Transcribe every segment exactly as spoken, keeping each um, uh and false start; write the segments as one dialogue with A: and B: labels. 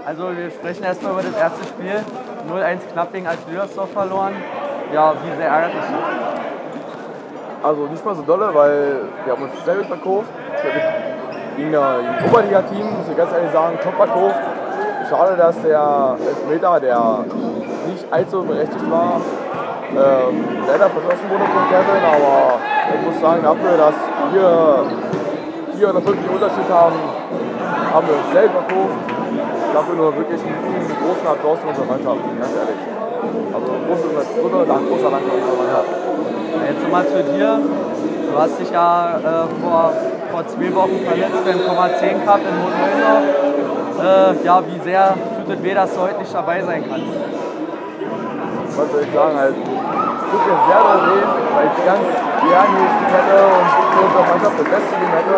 A: Also wir sprechen erstmal über das erste Spiel. null eins knapp gegen Alt-Lüdersdorf verloren. Ja, wie sehr ärgert dich das?
B: Also nicht mal so dolle, weil wir haben uns sehr gut verkauft. Gegen ein Oberliga-Team, muss ich ganz ehrlich sagen, top verkauft. Schade, dass der Elfmeter, der nicht allzu berechtigt war, ähm, leider verschossen wurde von Kevin, aber ich muss sagen, dafür, dass wir vier oder fünf Unterschied haben, haben wir uns selber verkauft. Dafür nur wirklich einen großen Applaus für unsere Mannschaft, ganz ehrlich. Also großer, großer Dank, großer Dank für unsere Mannschaft.
A: Jetzt nochmal zu dir. Du hast dich ja äh, vor, vor zwei Wochen verletzt beim Komma zehn Cup in Hohenmüllendorf. Äh, ja, wie sehr tut es weh, dass du heute nicht dabei sein kannst?
B: Was soll ich sagen, halt, es tut mir sehr doll weh, weil ich ganz gerne gespielt hätte und für unsere Mannschaft das Beste gegeben hätte.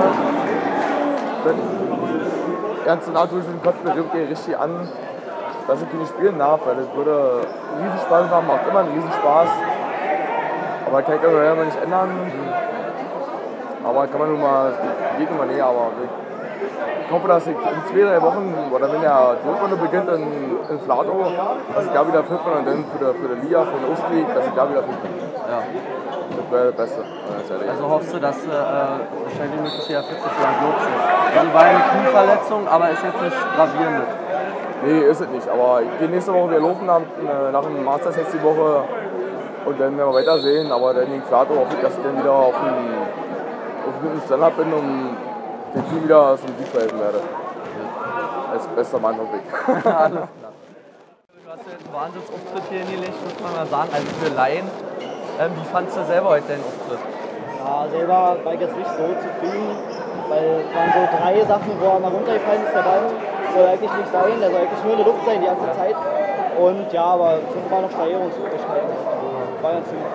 B: Ganz in Anführungsstrichen kotzt mir irgendwie richtig an, dass ich nicht spielen darf, weil es würde riesen Spaß machen, macht immer einen riesen Spaß. Aber kann ich immer nicht ändern. Aber kann man nun mal, geht nun mal näher, aber ich hoffe, dass ich in zwei, drei Wochen, oder wenn der Rückrunde beginnt in, in Flato, dass ich da wieder fit bin und dann für die, für die Liga, für den Ostleague, dass ich da wieder fit bin.
A: Ja.
B: Das wäre das Beste.
A: Also hoffst du, dass du äh, wahrscheinlich wie möglich wieder fit bist oder glaubst du? Also war eine Knieverletzung, aber ist jetzt nicht gravierend.
B: Nee, ist es nicht. Aber ich gehe nächste Woche wieder laufen nach, nach dem Masters jetzt die Woche und dann werden wir weitersehen. Aber dann gegen Flato hoffe ich, dass ich dann wieder auf einem auf guten Standard bin und dem Team wieder zum Sieg verhelfen werde. Als bester Mann auf Weg.
A: Alles klar. Du hast ja jetzt einen Wahnsinnsauftritt hier hingelegt, muss man mal sagen. Also für Laien. Ähm, wie fandst du selber heute deinen Auftritt?
C: Ja, selber war ich jetzt nicht so zufrieden, weil es waren so drei Sachen, wo er mal runtergefallen ist, der Ball soll eigentlich nicht sein, der soll eigentlich nur in der Luft sein die ganze Zeit. Und ja, aber es sind immer noch Steigerungsmöglichkeiten. War ganz gut.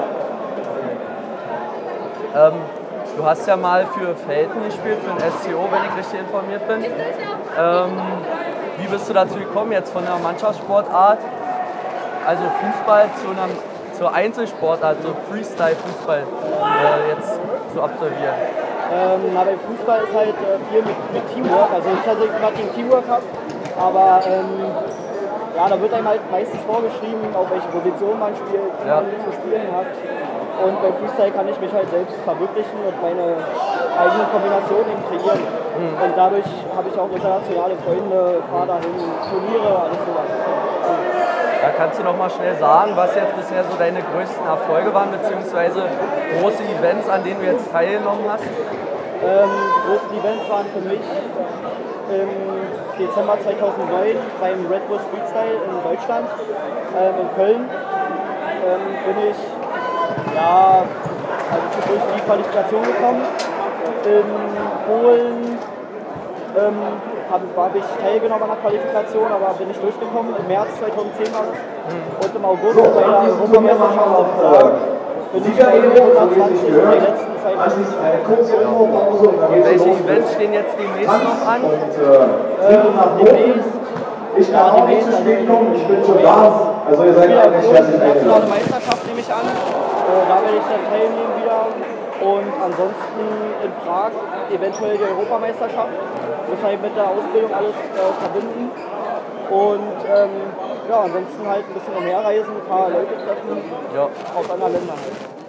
A: Ähm, du hast ja mal für Velten gespielt, für den S C O, wenn ich richtig informiert bin. Ähm, wie bist du dazu gekommen, jetzt von der Mannschaftssportart, also Fußball, zu einer zur Einzelsportart, so Freestyle-Fußball äh, jetzt zu absolvieren?
C: Ähm, na, beim Fußball ist halt äh, viel mit, mit Teamwork, also nicht, dass ich immer gegen Teamwork habe, aber ähm, ja, da wird einem halt meistens vorgeschrieben, auf welche Position man spielt, wie ja. man zu spielen hat. Und beim Freestyle kann ich mich halt selbst verwirklichen und meine eigenen Kombinationen eben kreieren. Mhm. Und dadurch habe ich auch internationale Freunde, fahre dahin, Turniere, alles sowas.
A: Da kannst du noch mal schnell sagen, was jetzt bisher so deine größten Erfolge waren, beziehungsweise große Events, an denen du jetzt teilgenommen hast?
C: Ähm, die größten Events waren für mich im Dezember zweitausendneun beim Red Bull Freestyle in Deutschland, ähm, in Köln. Ähm, bin ich ja, also durch die Qualifikation gekommen. In Polen ähm, habe hab ich teilgenommen an der Qualifikation, aber bin nicht durchgekommen. Im März zweitausendzehn war das. Mhm. Und im August bei der Europameisterschaft in Prag bin ich bei hundertzwanzig und die letzten zwei Wochen.
A: Und welche Events stehen jetzt demnächst noch an?
C: Ähm, demnächst,
D: ich kann auch nicht zu spät kommen, ich bin schon da. Also ihr seid eigentlich herzlich
C: eingeladen.
D: eingeladen.
C: Meisterschaft nehme ich an. Äh, da werde ich dann teilnehmen wieder. Und ansonsten in Prag eventuell die Europameisterschaft. Muss halt mit der Ausbildung alles äh, verbinden. Und ähm, ja, ansonsten halt ein bisschen umherreisen, ein paar Leute treffen,
A: ja.
C: aus anderen Ländern halt.